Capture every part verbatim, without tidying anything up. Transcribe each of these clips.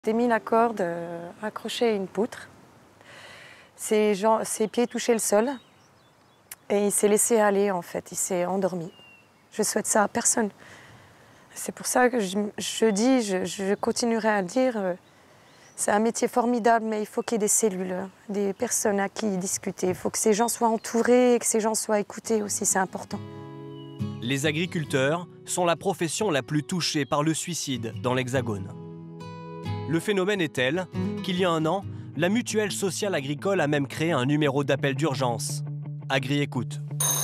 J'ai mis la corde euh, accrochée à une poutre. Ses, jambes, ses pieds touchaient le sol et il s'est laissé aller en fait, il s'est endormi. Je souhaite ça à personne. C'est pour ça que je, je dis, je, je continuerai à le dire, euh, c'est un métier formidable, mais il faut qu'il y ait des cellules, des personnes à qui discuter. Il faut que ces gens soient entourés et que ces gens soient écoutés aussi, c'est important. Les agriculteurs sont la profession la plus touchée par le suicide dans l'Hexagone. Le phénomène est tel qu'il y a un an, la Mutuelle sociale agricole a même créé un numéro d'appel d'urgence. Agri-Écoute.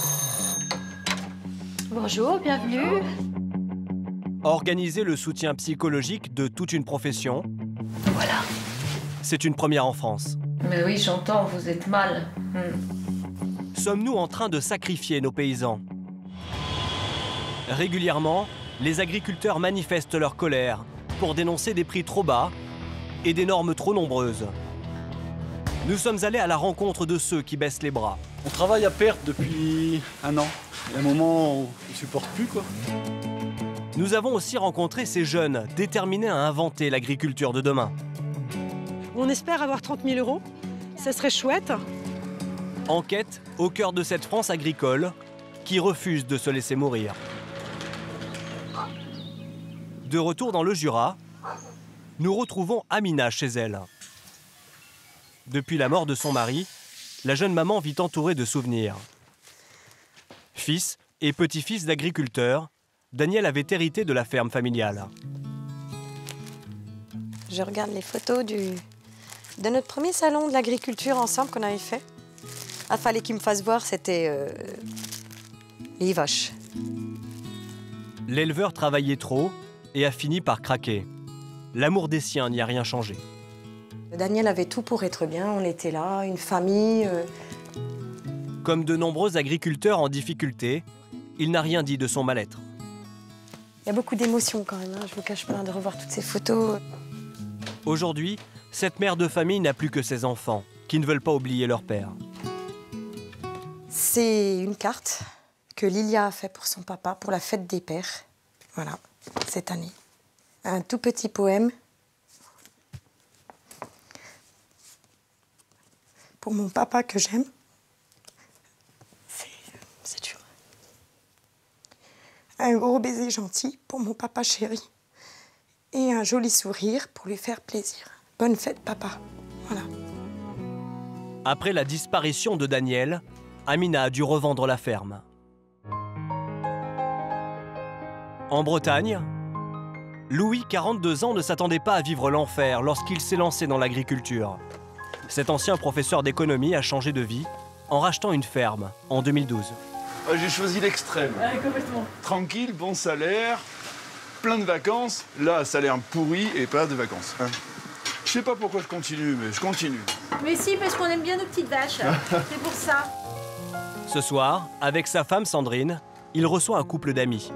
Bonjour, bienvenue. Organiser le soutien psychologique de toute une profession, Voilà. c'est une première en France. Mais oui, j'entends, vous êtes mal. Hmm. Sommes-nous en train de sacrifier nos paysans? Régulièrement, les agriculteurs manifestent leur colère pour dénoncer des prix trop bas et des normes trop nombreuses. Nous sommes allés à la rencontre de ceux qui baissent les bras. On travaille à perte depuis un an. Il y a un moment où on ne supporte plus, quoi. Nous avons aussi rencontré ces jeunes déterminés à inventer l'agriculture de demain. On espère avoir trente mille euros, ça serait chouette. Enquête au cœur de cette France agricole qui refuse de se laisser mourir. De retour dans le Jura, nous retrouvons Amina chez elle. Depuis la mort de son mari, la jeune maman vit entourée de souvenirs. Fils et petit-fils d'agriculteurs, Daniel avait hérité de la ferme familiale. Je regarde les photos du, de notre premier salon de l'agriculture ensemble qu'on avait fait. Il fallait qu'il me fasse voir, c'était euh, les vaches. L'éleveur travaillait trop et a fini par craquer. L'amour des siens n'y a rien changé. Daniel avait tout pour être bien, on était là, une famille. Euh... Comme de nombreux agriculteurs en difficulté, il n'a rien dit de son mal-être. Il y a beaucoup d'émotions quand même, hein. Je vous cache pas, de revoir toutes ces photos. Aujourd'hui, cette mère de famille n'a plus que ses enfants, qui ne veulent pas oublier leur père. C'est une carte que Lilia a fait pour son papa, pour la fête des pères. Voilà, cette année. Un tout petit poème pour mon papa que j'aime. C'est dur. Un gros baiser gentil pour mon papa chéri. Et un joli sourire pour lui faire plaisir. Bonne fête, papa. Voilà. Après la disparition de Daniel, Amina a dû revendre la ferme. En Bretagne, Louis, quarante-deux ans, ne s'attendait pas à vivre l'enfer lorsqu'il s'est lancé dans l'agriculture. Cet ancien professeur d'économie a changé de vie en rachetant une ferme en deux mille douze. J'ai choisi l'extrême. Ah, complètement. Tranquille, bon salaire, plein de vacances. Là, salaire pourri et pas de vacances. Hein. Je sais pas pourquoi je continue, mais je continue. Mais si, parce qu'on aime bien nos petites vaches. C'est pour ça. Ce soir, avec sa femme Sandrine, il reçoit un couple d'amis.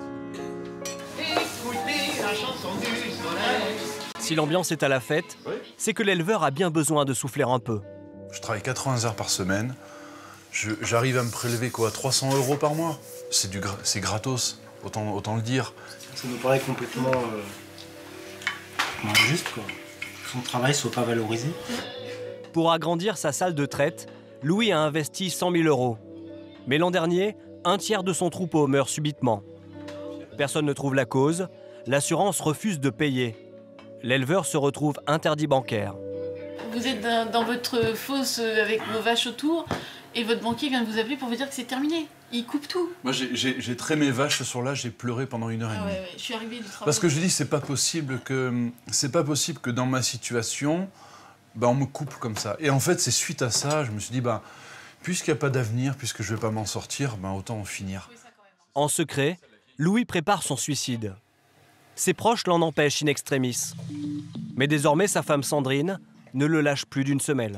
Si l'ambiance est à la fête, Oui. c'est que l'éleveur a bien besoin de souffler un peu. Je travaille quatre-vingts heures par semaine. Je- J'arrive à me prélever quoi, trois cents euros par mois. C'est du gra- c'est gratos, autant, autant le dire. Ça nous paraît complètement, euh, complètement injuste, quoi. Que son travail soit pas valorisé. Pour agrandir sa salle de traite, Louis a investi cent mille euros. Mais l'an dernier, un tiers de son troupeau meurt subitement. Personne ne trouve la cause, l'assurance refuse de payer. L'éleveur se retrouve interdit bancaire. Vous êtes dans, dans votre fosse avec vos vaches autour et votre banquier vient de vous appeler pour vous dire que c'est terminé. Il coupe tout. Moi, j'ai- j'ai j'ai traité mes vaches ce soir-là, j'ai pleuré pendant une heure et Ah demie. ouais, ouais, je suis arrivée du travail. Parce que je dis, c'est pas possible que c'est pas possible que dans ma situation, bah, on me coupe comme ça. Et en fait, c'est suite à ça, je me suis dit, bah, puisqu'il n'y a pas d'avenir, puisque je vais pas m'en sortir, bah, autant en finir. En secret, Louis prépare son suicide. Ses proches l'en empêchent in extremis. Mais désormais, sa femme Sandrine ne le lâche plus d'une semelle.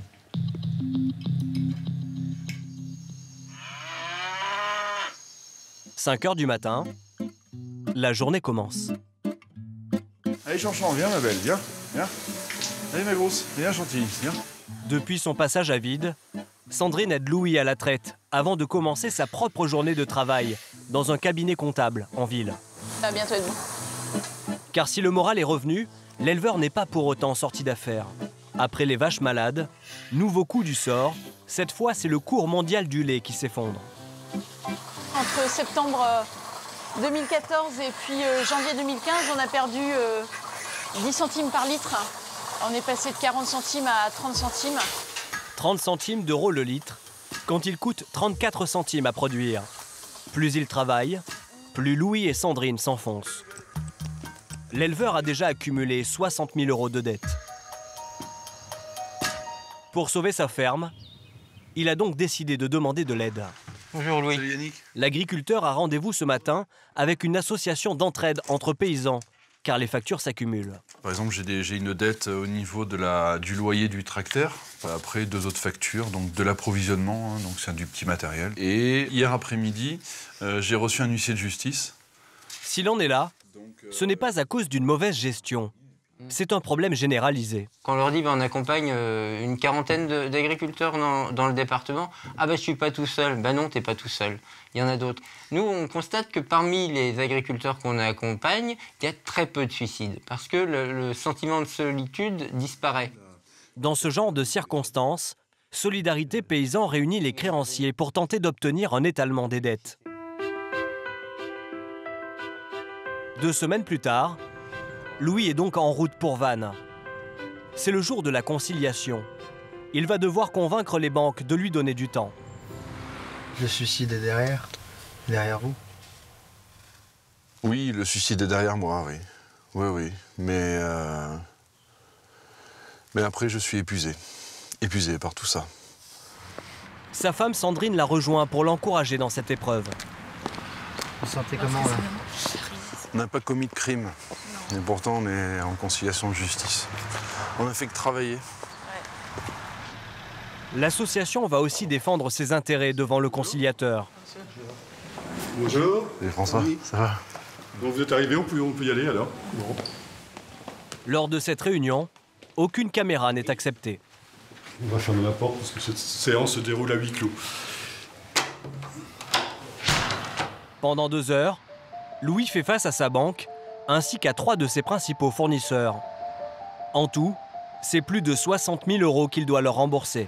cinq heures du matin, la journée commence. Allez, Chanchon, viens ma belle, viens, viens. Allez ma grosse, viens Chantilly, viens. Depuis son passage à vide, Sandrine aide Louis à la traite avant de commencer sa propre journée de travail dans un cabinet comptable en ville. Ça va bientôt être bon. Car si le moral est revenu, l'éleveur n'est pas pour autant sorti d'affaires. Après les vaches malades, nouveau coup du sort, cette fois c'est le cours mondial du lait qui s'effondre. Entre septembre deux mille quatorze et puis euh, janvier deux mille quinze, on a perdu euh, dix centimes par litre. On est passé de quarante centimes à trente centimes. trente centimes d'euros le litre, quand il coûte trente-quatre centimes à produire. Plus il travaille, plus Louis et Sandrine s'enfoncent. L'éleveur a déjà accumulé soixante mille euros de dettes. Pour sauver sa ferme, il a donc décidé de demander de l'aide. Bonjour Louis. Salut Yannick. L'agriculteur a rendez-vous ce matin avec une association d'entraide entre paysans, car les factures s'accumulent. Par exemple, j'ai des- j'ai une dette au niveau de la, du loyer du tracteur. Après, deux autres factures, donc de l'approvisionnement, hein, donc c'est du petit matériel. Et hier après-midi, euh, j'ai reçu un huissier de justice. S'il en est là, ce n'est pas à cause d'une mauvaise gestion. C'est un problème généralisé. Quand on leur dit ben, on accompagne euh, une quarantaine de- d'agriculteurs dans, dans le département, ah ben je suis pas tout seul. Ben non, t'es pas tout seul. Il y en a d'autres. Nous, on constate que parmi les agriculteurs qu'on accompagne, il y a très peu de suicides parce que le, le sentiment de solitude disparaît. Dans ce genre de circonstances, Solidarité Paysans réunit les créanciers pour tenter d'obtenir un étalement des dettes. Deux semaines plus tard, Louis est donc en route pour Vannes. C'est le jour de la conciliation. Il va devoir convaincre les banques de lui donner du temps. Le suicide est derrière, derrière vous. Oui, le suicide est derrière moi, oui. Oui, oui. Mais, euh... Mais après, je suis épuisé. Épuisé par tout ça. Sa femme Sandrine l'a rejoint pour l'encourager dans cette épreuve. Vous sentez comment là? On n'a pas commis de crime. Et pourtant, on est en conciliation de justice. On n'a fait que travailler. L'association va aussi défendre ses intérêts devant le conciliateur. Bonjour. Et François, Oui. ça va? Bon, vous êtes arrivé, on peut, on peut y aller alors. Bon. Lors de cette réunion, aucune caméra n'est acceptée. On va fermer la porte parce que cette séance se déroule à huis clos. Pendant deux heures, Louis fait face à sa banque ainsi qu'à trois de ses principaux fournisseurs. En tout, c'est plus de soixante mille euros qu'il doit leur rembourser.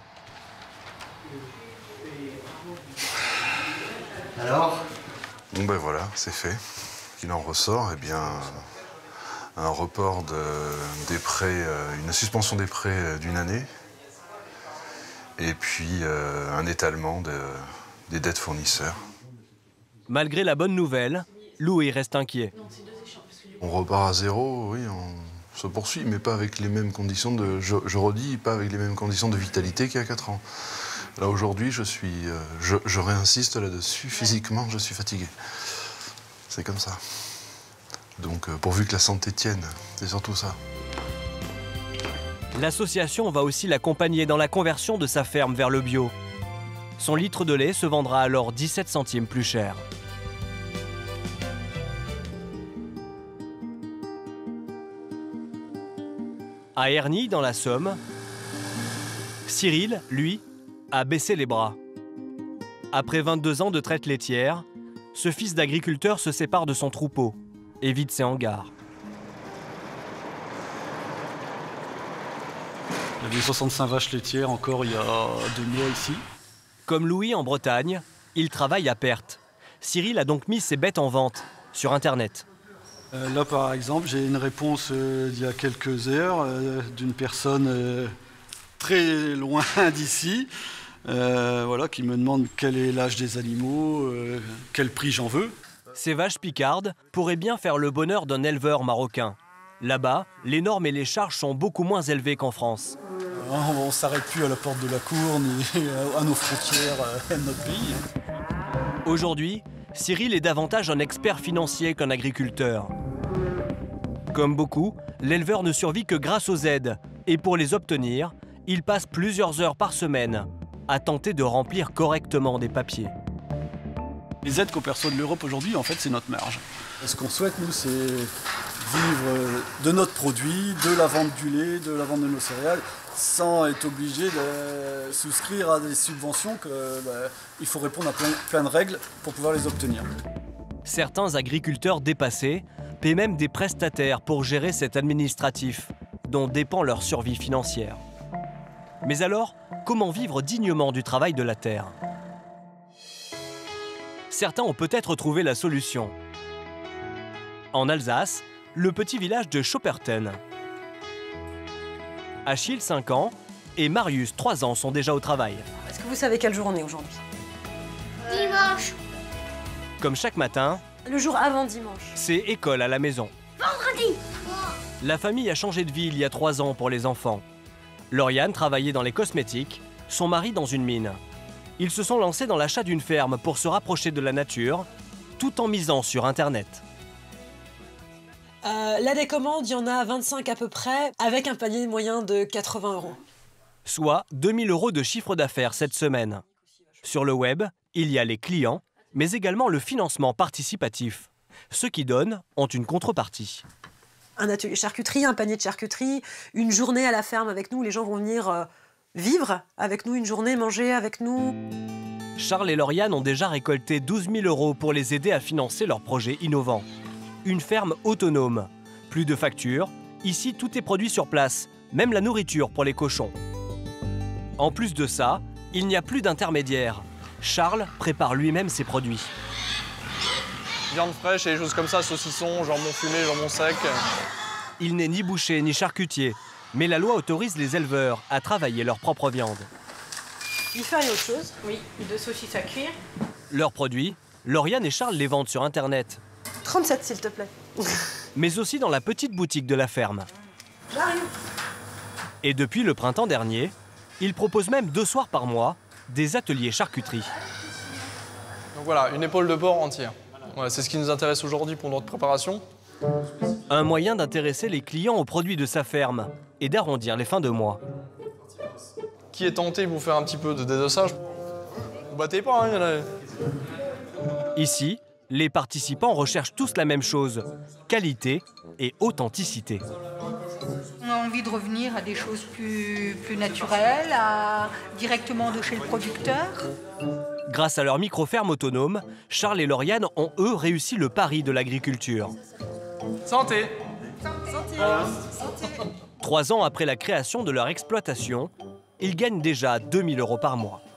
Alors? Bon ben voilà, c'est fait. Il en ressort, eh bien, un report de, des prêts, euh, une suspension des prêts euh, d'une année, et puis euh, un étalement de, des dettes fournisseurs. Malgré la bonne nouvelle, Louis reste inquiet. On repart à zéro, oui, on se poursuit, mais pas avec les mêmes conditions de, je, je redis, pas avec les mêmes conditions de vitalité qu'il y a quatre ans. Là aujourd'hui, je suis, euh, je, je réinsiste là-dessus, physiquement, je suis fatigué. C'est comme ça. Donc euh, pourvu que la santé tienne, c'est surtout ça. L'association va aussi l'accompagner dans la conversion de sa ferme vers le bio. Son litre de lait se vendra alors dix-sept centimes plus cher. À Ernie, dans la Somme, Cyril, lui, a baissé les bras. Après vingt-deux ans de traite laitière, ce fils d'agriculteur se sépare de son troupeau et vide ses hangars. Il y avait soixante-cinq vaches laitières encore il y a deux mois ici. Comme Louis en Bretagne, il travaille à perte. Cyril a donc mis ses bêtes en vente sur Internet. Euh, là, par exemple, j'ai une réponse euh, d'il y a quelques heures euh, d'une personne euh, très loin d'ici, euh, voilà, qui me demande quel est l'âge des animaux, euh, quel prix j'en veux. Ces vaches picardes pourraient bien faire le bonheur d'un éleveur marocain. Là-bas, les normes et les charges sont beaucoup moins élevées qu'en France. On ne s'arrête plus à la porte de la cour ni à nos frontières de notre pays. Aujourd'hui, Cyril est davantage un expert financier qu'un agriculteur. Comme beaucoup, l'éleveur ne survit que grâce aux aides. Et pour les obtenir, il passe plusieurs heures par semaine à tenter de remplir correctement des papiers. Les aides qu'on perçoit de l'Europe aujourd'hui, en fait, c'est notre marge. Ce qu'on souhaite, nous, c'est vivre de notre produit, de la vente du lait, de la vente de nos céréales, sans être obligé de souscrire à des subventions qu'il bah, faut répondre à plein, plein de règles pour pouvoir les obtenir. Certains agriculteurs dépassés paient même des prestataires pour gérer cet administratif, dont dépend leur survie financière. Mais alors, comment vivre dignement du travail de la terre? Certains ont peut-être trouvé la solution. En Alsace, le petit village de Schopperten. Achille, cinq ans, et Marius, trois ans, sont déjà au travail. Est-ce que vous savez quel jour on est aujourd'hui? Dimanche. Comme chaque matin, le jour avant dimanche. C'est école à la maison. Vendredi. La famille a changé de vie il y a trois ans pour les enfants. Lauriane travaillait dans les cosmétiques, son mari dans une mine. Ils se sont lancés dans l'achat d'une ferme pour se rapprocher de la nature, tout en misant sur Internet. Euh, là, des commandes, il y en a vingt-cinq à peu près, avec un panier moyen de quatre-vingts euros. Soit deux mille euros de chiffre d'affaires cette semaine. Sur le web, il y a les clients, mais également le financement participatif. Ceux qui donnent ont une contrepartie. Un atelier charcuterie, un panier de charcuterie, une journée à la ferme avec nous. Les gens vont venir euh, vivre avec nous une journée, manger avec nous. Charles et Lauriane ont déjà récolté douze mille euros pour les aider à financer leur projet innovant. Une ferme autonome. Plus de factures. Ici, tout est produit sur place, même la nourriture pour les cochons. En plus de ça, il n'y a plus d'intermédiaire. Charles prépare lui-même ses produits. Viande fraîche et des choses comme ça, saucisson, jambon fumé, jambon sec. Il n'est ni boucher ni charcutier, mais la loi autorise les éleveurs à travailler leur propre viande. Il fait autre chose? Oui, deux saucisses à cuire. Leurs produits, Lauriane et Charles les vendent sur Internet. trente-sept, s'il te plaît. Mais aussi dans la petite boutique de la ferme. J'arrive. Et depuis le printemps dernier, ils proposent même deux soirs par mois des ateliers charcuterie. Donc voilà, une épaule de porc entière. Voilà, c'est ce qui nous intéresse aujourd'hui pour notre préparation. Un moyen d'intéresser les clients aux produits de sa ferme et d'arrondir les fins de mois. Qui est tenté pour faire un petit peu de désossage? Vous battez pas, hein, y en a... Ici, les participants recherchent tous la même chose, qualité et authenticité. On a envie de revenir à des choses plus, plus naturelles, à, directement de chez le producteur. Grâce à leur micro-ferme autonome, Charles et Lauriane ont, eux, réussi le pari de l'agriculture. Santé. Santé. Trois ans après la création de leur exploitation, ils gagnent déjà deux mille euros par mois.